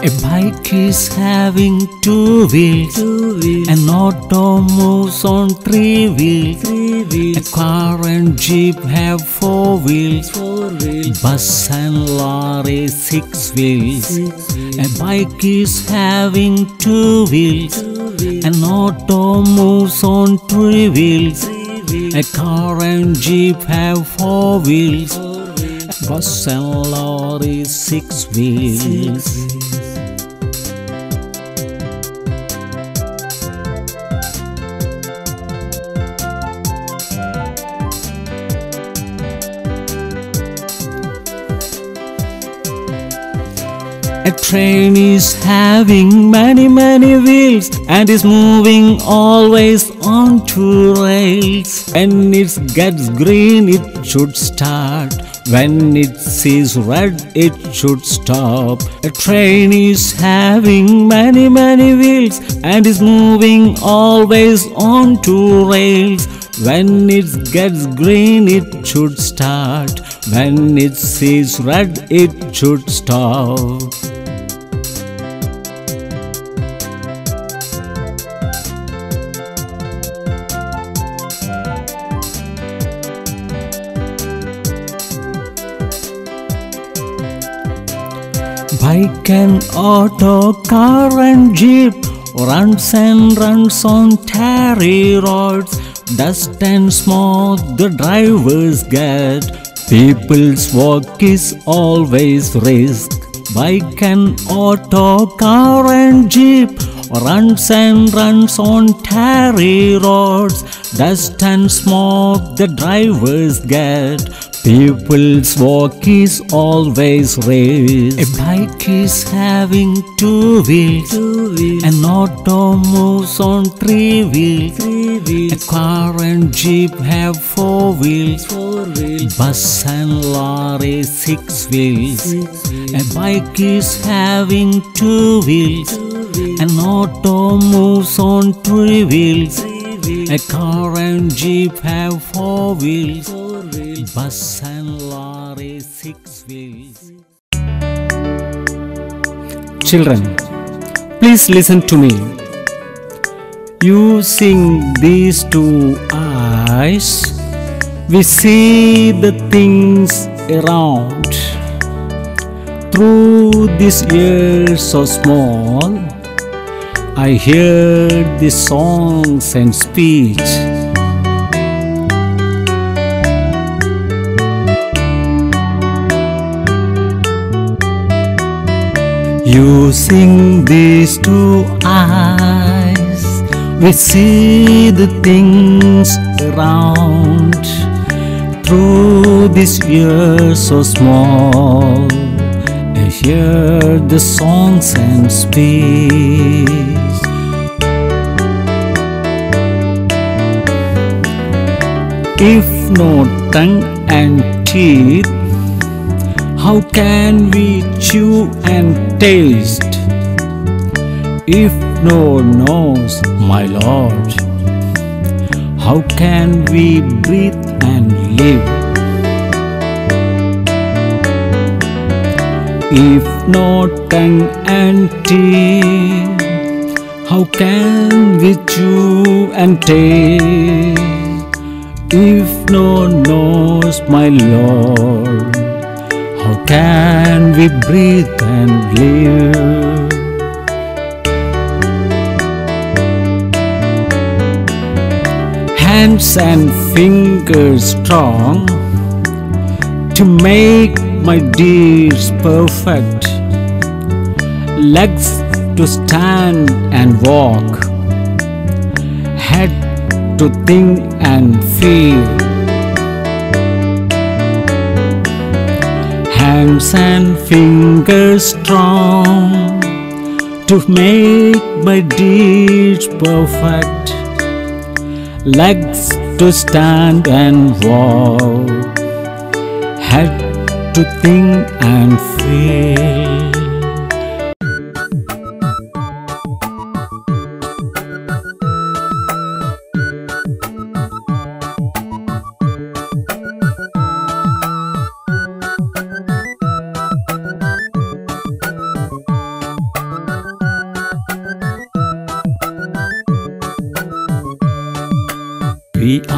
A bike is having two wheels. An auto moves on three wheels. A car and jeep have four wheels. Bus and lorry six wheels. A bike is having two wheels. An auto moves on three wheels. A car and jeep have four wheels. Bus and lorry six wheels. A train is having many wheels and is moving always on two rails. When it gets green it should start. When it sees red it should stop. A train is having many wheels and is moving always on two rails. When it gets green it should start. When it sees red it should stop. Bike and auto, car and jeep runs on tarry roads. Dust and smoke the drivers get. People's walk is always risk. Bike and auto, car and jeep runs on tarry roads. Dust and smoke the drivers get. People's walk is always raised. A bike is having two wheels. An auto moves on three wheels. A car and jeep have four wheels. Bus and lorry six wheels. A bike is having two wheels. An auto moves on three wheels. A car and jeep have four wheels. Bus and lorry six wheels. Children, please listen to me. Using these two eyes, we see the things around. Through this ear so small, I hear the songs and speech. Using these two eyes, we see the things around. Through this ear so small, I hear the songs and speech. If no tongue and teeth, how can we chew and taste? If no nose, my Lord, how can we breathe and live? If no tongue and teeth, how can we chew and taste? If no nose, my Lord, how can we breathe and live? Hands and fingers strong to make my deeds perfect. Legs to stand and walk. Head to think and feel. Hands and fingers strong to make my deeds perfect. Legs to stand and walk. Head to think and feel.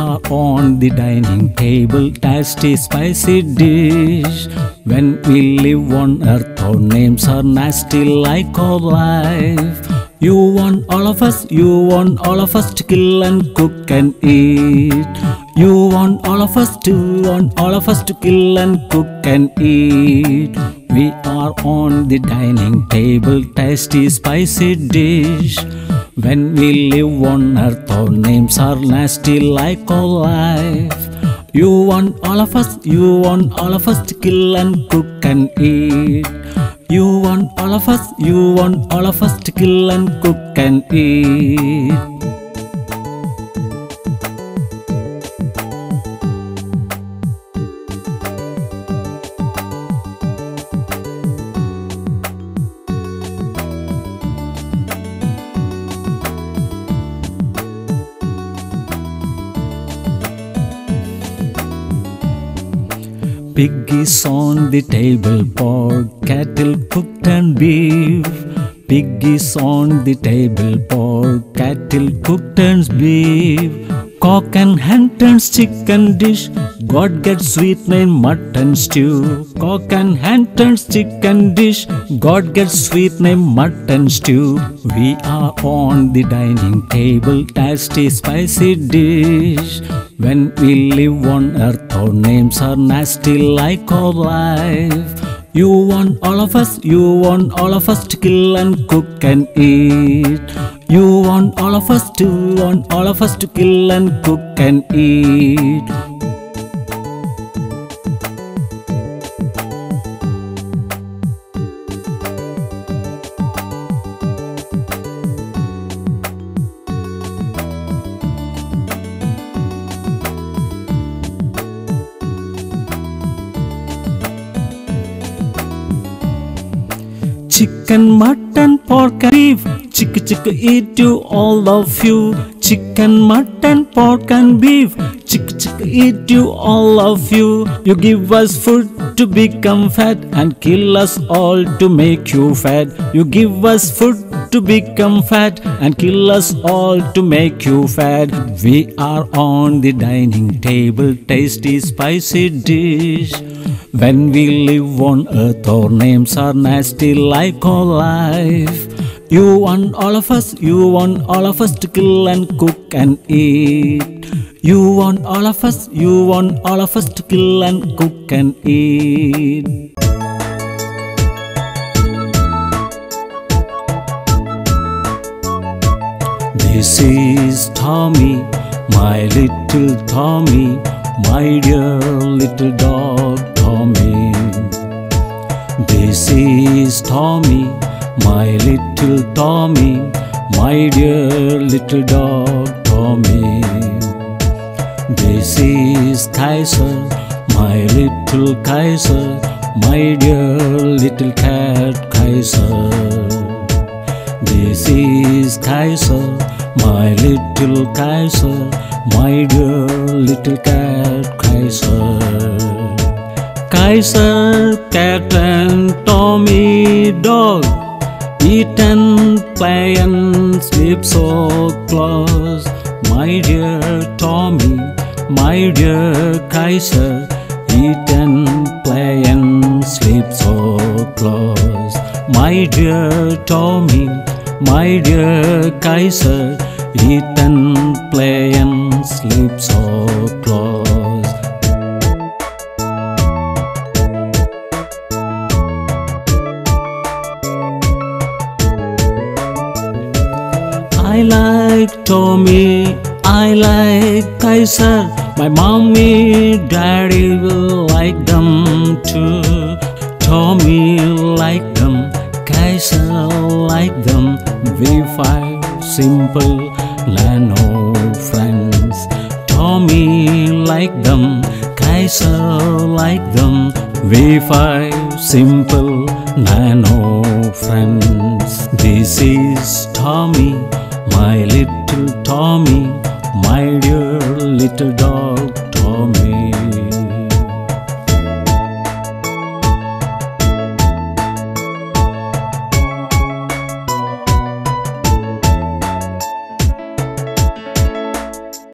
are on the dining table, tasty spicy dish. When we live on earth, our names are nasty like our life. You want all of us to kill and cook and eat. You want all of us to kill and cook and eat. We are on the dining table, tasty spicy dish. When we live on earth, our names are nasty like our life. You want all of us to kill and cook and eat. You want all of us to kill and cook and eat. Pig is on the table, pork, cattle, cooked and beef. Pig is on the table, pork, cattle, cooked and beef. Cock and hen turns chicken dish, God gets sweet name mutton stew. Cock and hen turns chicken dish, God gets sweet name mutton stew. We are on the dining table, tasty spicy dish. When we live on earth, our names are nasty like our life. You want all of us to kill and cook and eat. You want all of us to kill and cook and eat. Chicken, mutton, pork and beef, chick eat you all of you. Chicken, mutton, pork and beef, chick eat you all of you. You give us food to become fat and kill us all to make you fat. You give us food to become fat and kill us all to make you fat. We are on the dining table, tasty spicy dish. When we live on earth, our names are nasty like our life. You want all of us to kill and cook and eat. You want all of us to kill and cook and eat. This is Tommy, my little Tommy, my dear little dog Tommy. This is Tommy, my little Tommy, my dear little dog Tommy. This is Kaiser, my little Kaiser, my dear little cat Kaiser. This is Kaiser, my little Kaiser, my dear little cat Kaiser. Kaiser, cat and Tommy dog, eat and play and sleep so close. My dear Tommy, my dear Kaiser, eat and play and sleep so close. My dear Tommy, my dear Kaiser, eat and play and sleep so close. I like Tommy, I like Kaiser. My mommy, daddy will like them too. Tommy like them, Kaiser like them. We five simple nano friends. Tommy like them, Kaiser like them. We five simple nano friends. This is Tommy, my little Tommy, my dear little dog Tommy.